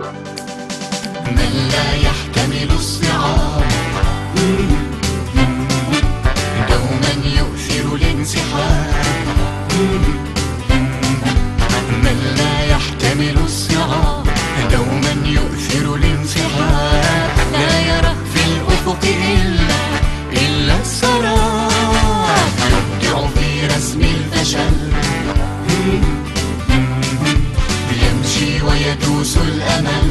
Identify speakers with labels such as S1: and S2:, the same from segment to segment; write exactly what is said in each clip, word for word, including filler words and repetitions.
S1: من لا يحتمل الصعاب دوما يؤثر الانسحاب. من لا يحتمل الصعاب دوما يؤثر الانسحاب. لا يرى في الأفق إلا إلا السراب. يبدع في رسم الفشل، يمشي ويدوس الأمل.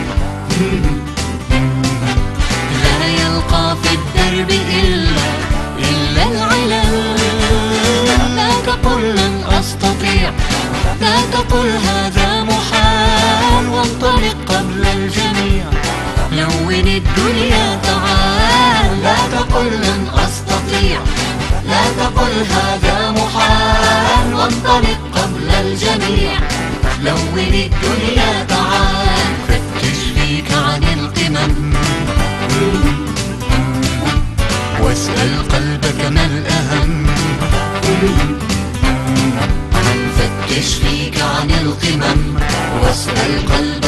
S1: لا يلقى في الدرب إلا إلا العلل. لا تقل لن أستطيع، لا تقل هذا محال، وانطلق قبل الجميع. لون الدنيا تعال. لا تقل لن أستطيع، لا تقل هذا محال، وانطلق قبل الجميع. لون الدنيا تعال. فتش فيك عن القمم، واسأل قلبك ما الأهم. فتش فيك عن القمم، واسأل قلبك